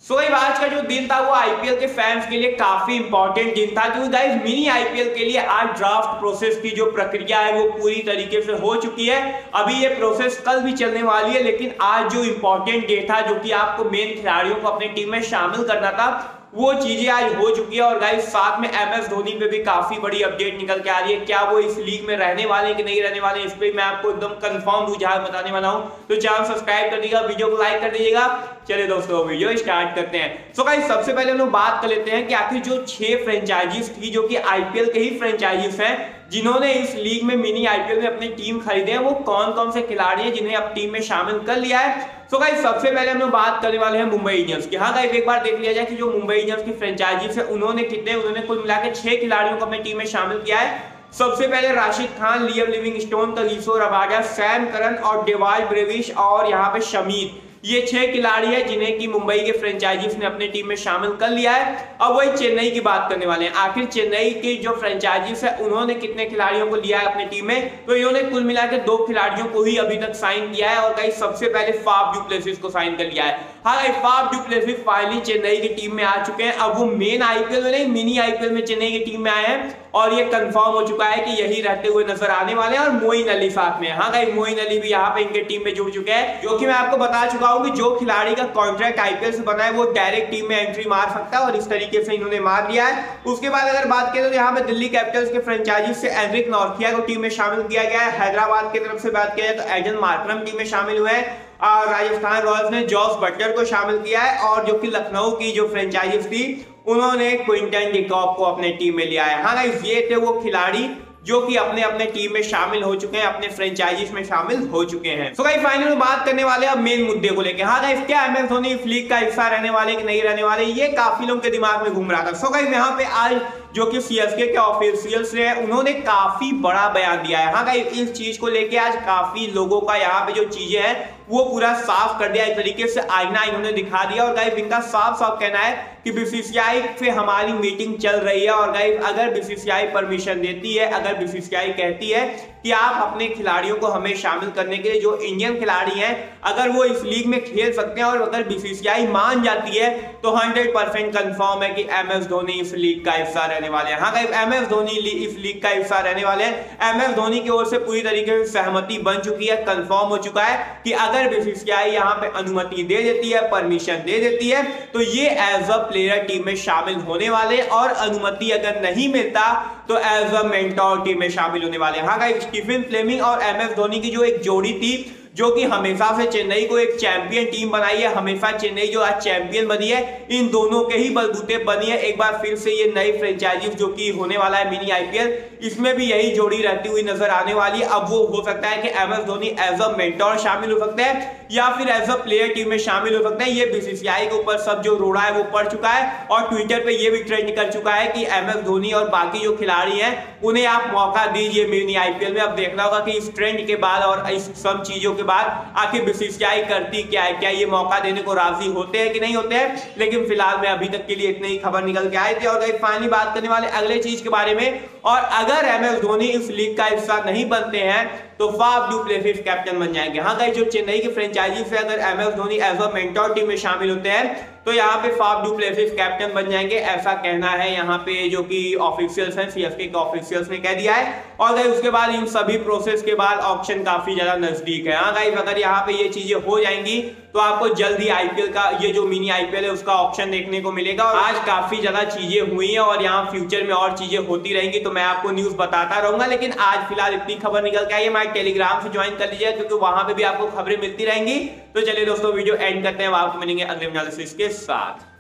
So guys आज का जो दिन था वो आईपीएल के फैंस के लिए काफी इंपॉर्टेंट दिन था, क्योंकि गाइस मिनी आईपीएल के लिए आज ड्राफ्ट प्रोसेस की जो प्रक्रिया है वो पूरी तरीके से हो चुकी है। अभी ये प्रोसेस कल भी चलने वाली है, लेकिन आज जो इंपॉर्टेंट डे था जो कि आपको मेन खिलाड़ियों को अपनी टीम में शामिल करना था वो चीजें आज हो चुकी है। और गाइस साथ में एमएस धोनी पे भी काफी बड़ी अपडेट निकल के आ रही है। क्या वो इस लीग में रहने वाले हैं कि नहीं रहने वाले, इस पे मैं आपको एकदम कंफर्म रुझान बताने वाला हूं। तो चैनल सब्सक्राइब कर दीजिएगा, वीडियो को लाइक कर दीजिएगा। चलिए दोस्तों वीडियो स्टार्ट करते हैं। सो गाइस सबसे पहले हम लोग बात कर लेते हैं कि आखिर जो 6 फ्रेंचाइजीज थी जो कि आईपीएल के ही फ्रेंचाइजीज हैं जिन्होंने इस लीग में मिनी आईपीएल में अपनी टीम खरीदे हैं, वो कौन कौन से खिलाड़ी हैं जिन्हें अब टीम में शामिल कर लिया है। सो गाइस सबसे पहले हम लोग बात करने वाले हैं मुंबई इंडियंस की। हाँ गाइस एक बार देख लिया जाए कि जो मुंबई इंडियंस की फ्रेंचाइजीज है उन्होंने कुल मिलाकर 6 खिलाड़ियों को अपनी टीम में शामिल किया है। सबसे पहले Rashid Khan, Liam Livingstone, Kagiso Rabada, Sam Curran और डेवाल ब्रेविश और यहाँ पे शमीर, ये 6 खिलाड़ी हैं जिन्हें की मुंबई के फ्रेंचाइजीज ने अपनी टीम में शामिल कर लिया है। अब वही चेन्नई की बात करने वाले हैं। आखिर चेन्नई की जो फ्रेंचाइजीज है उन्होंने कितने खिलाड़ियों को लिया है अपनी टीम में, तो इन्होंने कुल मिलाकर 2 खिलाड़ियों को ही अभी तक साइन किया है। और गाइस सबसे पहले फाफ डु प्लेसिस को साइन कर लिया है। हाँ guys Faf du Plessis finally Chennai की टीम में आ चुके हैं। अब वो मेन आईपीएल में नहीं, मिनी आईपीएल में चेन्नई की टीम में आए हैं और ये कंफर्म हो चुका है कि यही रहते हुए नजर आने वाले हैं। और मोइन अली साथ में, हाँ गाइस मोइन अली भी यहाँ पे इनके टीम में जुड़ चुके हैं, जो कि मैं आपको बता चुका हूँ कि जो खिलाड़ी का कॉन्ट्रैक्ट आईपीएल से बना है वो डायरेक्ट टीम में एंट्री मार सकता है और इस तरीके से इन्होंने मार दिया है। उसके बाद अगर बात करें तो यहाँ पे दिल्ली कैपिटल्स के फ्रेंचाइजी से एंड्रिक नॉर्थिया को टीम में शामिल किया गया है। हैदराबाद की तरफ से बात किया जाए तो एडन मार्करम टीम में शामिल हुए हैं। और राजस्थान रॉयल्स ने जॉस बटलर को शामिल किया है। और जो कि लखनऊ की जो फ्रेंचाइजीज थी उन्होंने क्विंटन डिकॉक को अपने टीम में लिया है। हाँ गाइस ये थे वो खिलाड़ी जो कि अपने अपने टीम में शामिल हो चुके हैं, अपने फ्रेंचाइजीज में शामिल हो चुके हैं। सो गाइस फाइनल में बात करने वाले अब मेन मुद्दे को लेकर। हाँ गाइस क्या एमएस धोनी इस लीग का हिस्सा रहने वाले कि नहीं रहने वाले, ये काफी लोगों के दिमाग में घूम रहा था। सो गाइस यहाँ पे आज जो कि सीएसके के ऑफिशियल्स हैं उन्होंने काफी बड़ा बयान दिया है। हाँ गाइस इस चीज को लेके आज काफी लोगों का यहाँ पे जो चीजें हैं वो पूरा साफ कर दिया, एक तरीके से आईना इन्होंने दिखा दिया। और गाइस इनका साफ साफ कहना है कि बीसीसीआई से हमारी मीटिंग चल रही है और गाइस अगर बीसीसीआई परमिशन देती है, अगर बीसीसीआई कहती है कि आप अपने खिलाड़ियों को हमें शामिल करने के लिए, जो इंडियन खिलाड़ी हैं अगर वो इस लीग में खेल सकते हैं और अगर बीसीसीआई मान जाती है तो 100% कंफर्म है कि एमएस धोनी इस लीग का हिस्सा रहने वाले हैं। हाँ गाइस एमएस धोनी इस लीग का हिस्सा रहने वाले हैं। एमएस धोनी की ओर से पूरी तरीके से सहमति बन चुकी है, कंफर्म हो चुका है कि अगर बीसीसीआई यहाँ पे अनुमति दे देती है, परमिशन दे देती है तो ये एज अ प्लेयर टीम में शामिल होने वाले, और अनुमति अगर नहीं मिलता तो एज अ मेंटोर टीम में शामिल होने वाले। हाँ गाइस स्टीफन फ्लेमिंग और एमएस धोनी की जो एक जोड़ी थी जो कि हमेशा से चेन्नई को एक चैंपियन टीम बनाई है, हमेशा चेन्नई जो आज चैंपियन बनी है इन दोनों के ही बलबूते बनी है। एक बार फिर से ये नई फ्रेंचाइजीज जो कि होने वाला है मिनी आईपीएल, इसमें भी यही जोड़ी रहती हुई नजर आने वाली है। अब वो हो सकता है कि MS Dhoni as a mentor शामिल हो सकते हैं या फिर एज अ प्लेयर टीम में शामिल हो सकते हैं। ये बीसीसीआई के ऊपर सब जो रोड़ा है वो पड़ चुका है और ट्विटर पे ये भी ट्रेंड कर चुका है कि एमएस धोनी और बाकी जो खिलाड़ी हैं उन्हें आप मौका दीजिए मिनी आईपीएल में। अब देखना होगा कि इस ट्रेंड के बाद और इस सब चीजों के बाद आखिर बीसीसीआई करती क्या है, क्या ये मौका देने को राजी होते हैं कि नहीं होते हैं। लेकिन फिलहाल में अभी तक के लिए इतनी ही खबर निकल के आई थी। और फाइनली बात करने वाले अगले चीज के बारे में, और अगर एमएस धोनी इस लीग का हिस्सा नहीं बनते हैं तो फाफ डु प्लेसिस कैप्टन बन जाएंगे। हाँ गाइस जो चेन्नई की फ्रेंचाइजी से अगर MS Dhoni as a mentor team में शामिल होते हैं तो यहाँ पे फाफ डु प्लेसिस कैप्टन बन जाएंगे, ऐसा कहना है यहाँ पे जो कि ऑफिशियल्स हैं, सीएसके के ऑफिशियल्स ने कह दिया है। और गाइस उसके बाद इन सभी प्रोसेस के बाद ऑक्शन काफी ज्यादा नजदीक है। हाँ गाइस अगर यहाँ पे ये चीजें हो जाएंगी तो आपको जल्दी आईपीएल का ये जो मिनी आईपीएल है उसका ऑप्शन देखने को मिलेगा। और आज काफी ज्यादा चीजें हुई हैं और यहाँ फ्यूचर में और चीजें होती रहेंगी तो मैं आपको न्यूज बताता रहूंगा। लेकिन आज फिलहाल इतनी खबर निकल के आई है, हमारे टेलीग्राम से ज्वाइन कर लीजिए क्योंकि वहां पे भी आपको खबरें मिलती रहेंगी। तो चलिए दोस्तों वीडियो एंड करते हैं, आपको मिलेंगे अगले एनालिसिस के साथ।